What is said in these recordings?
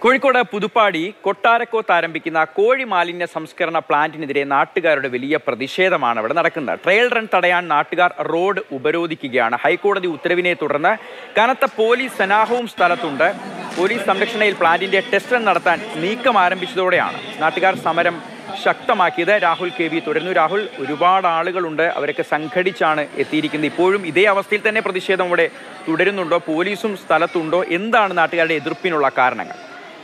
കോഴിക്കോട് പുതുപ്പാടി കൊട്ടാരക്കോത്ത് ആരംഭിക്കുന്ന കോഴി മാലിന്യ സംസ്കരണ പ്ലാന്റിനെതിരെ നാട്ടുകാരുടെ വലിയ പ്രതിഷേധമാണ് അവിടെ നടക്കുന്നത്. ട്രയൽ റൺ തടയാൻ നാട്ടുകാർ റോഡ് ഉപരോധിക്കുകയാണ്. ഹൈക്കോടതി ഉത്തരവിനെ തുടർന്ന് കനത്ത പോലീസ് സന്നാഹവും സ്ഥലത്തുണ്ട്. പോലീസ് സംരക്ഷണയിൽ പ്ലാന്റിന്റെ ടെസ്റ്റ് റൺ നടത്താൻ നീക്കം ആരംഭിച്ചതോടെയാണ് നാട്ടുകാർ സമരം ശക്തമാക്കിയത്. രാഹുൽ KV തുടരുന്നു. രാഹുൽ, ഒരുപാട് ആളുകളുണ്ട്, അവരൊക്കെ സംഘടിച്ചാണ് എത്തിയിരിക്കുന്നത്. ഇപ്പോഴും ഇതേ അവസ്ഥയിൽ തന്നെ പ്രതിഷേധം ഇവിടെ തുടരുന്നുണ്ടോ? പോലീസും സ്ഥലത്തുണ്ടോ? എന്താണ് നാട്ടുകാരുടെ എതിർപ്പിനുള്ള കാരണങ്ങൾ?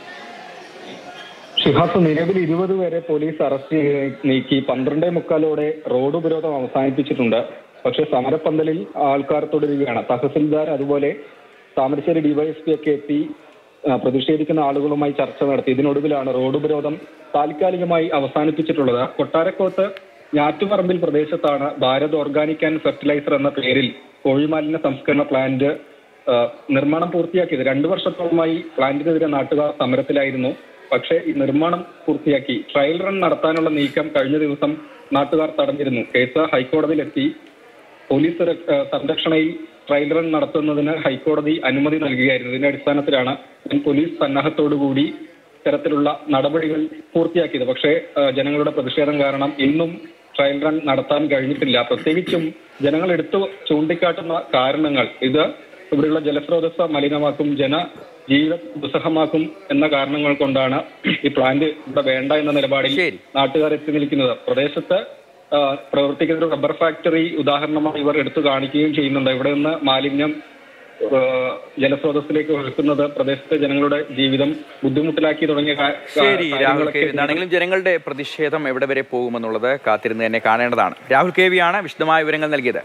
ഷിഹാസ്, നിലവിൽ 20 പേരെ പോലീസ് അറസ്റ്റ് നീക്കി 12:45 റോഡ് ഉപരോധം അവസാനിപ്പിച്ചിട്ടുണ്ട്. പക്ഷെ സമരപ്പന്തലിൽ ആൾക്കാർ തുടരുകയാണ്. തഹസിൽദാർ അതുപോലെ താമരശ്ശേരി DYSP ഒക്കെ എത്തി പ്രതിഷേധിക്കുന്ന ആളുകളുമായി ചർച്ച നടത്തി. ഇതിനൊടുവിലാണ് റോഡ് ഉപരോധം താൽക്കാലികമായി അവസാനിപ്പിച്ചിട്ടുള്ളത്. കൊട്ടാരക്കോത്ത് ഞാറ്റുപറമ്പിൽ പ്രദേശത്താണ് ഭാരത് ഓർഗാനിക് ആൻഡ് ഫെർട്ടിലൈസർ എന്ന പേരിൽ കോഴിമാലിന്യ സംസ്കരണ പ്ലാന്റ് നിർമ്മാണം പൂർത്തിയാക്കിയത്. 2 വർഷത്തോളമായി പ്ലാന്റിനെതിരെ നാട്ടുകാർ സമരത്തിലായിരുന്നു. പക്ഷേ ഈ നിർമ്മാണം പൂർത്തിയാക്കി ട്രയൽ റൺ നടത്താനുള്ള നീക്കം കഴിഞ്ഞ ദിവസം നാട്ടുകാർ തടഞ്ഞിരുന്നു. കേസ് ഹൈക്കോടതിയിലെത്തി. പോലീസ് സംരക്ഷണയിൽ ട്രയൽ റൺ നടത്തുന്നതിന് ഹൈക്കോടതി അനുമതി നൽകുകയായിരുന്നു. ഇതിന്റെ അടിസ്ഥാനത്തിലാണ് പോലീസ് സന്നാഹത്തോടുകൂടി ഇത്തരത്തിലുള്ള നടപടികൾ പൂർത്തിയാക്കിയത്. പക്ഷേ ജനങ്ങളുടെ പ്രതിഷേധം കാരണം ഇന്നും ട്രയൽ റൺ നടത്താൻ കഴിഞ്ഞിട്ടില്ല. പ്രത്യേകിച്ചും ജനങ്ങൾ എടുത്തു ചൂണ്ടിക്കാട്ടുന്ന കാരണങ്ങൾ ഇത് ഇവിടെയുള്ള ജലസ്രോതസ് മലിനമാക്കും, ജനജീവിതം ദുസ്സഹമാക്കും എന്ന കാരണങ്ങൾ കൊണ്ടാണ് ഈ പ്ലാന്റ് ഇവിടെ വേണ്ട എന്ന നിലപാടിൽ നാട്ടുകാർ എത്തി നിൽക്കുന്നത്. പ്രദേശത്ത് പ്രവർത്തിക്കുന്ന ഒരു റബ്ബർ ഫാക്ടറി ഉദാഹരണമായി ഇവർ എടുത്തു കാണിക്കുകയും ചെയ്യുന്നുണ്ട്. ഇവിടെ നിന്ന് മാലിന്യം ജലസ്രോതസ്സിലേക്ക് ഒഴുക്കുന്നത് പ്രദേശത്തെ ജനങ്ങളുടെ ജീവിതം ബുദ്ധിമുട്ടിലാക്കി തുടങ്ങിയ എന്താണെങ്കിലും ജനങ്ങളുടെ പ്രതിഷേധം എവിടെ വരെ പോകുമെന്നുള്ളത് കാത്തിരുന്ന് തന്നെ കാണേണ്ടതാണ്. രാഹുൽ KV ആണ് വിശദമായ വിവരങ്ങൾ നൽകിയത്.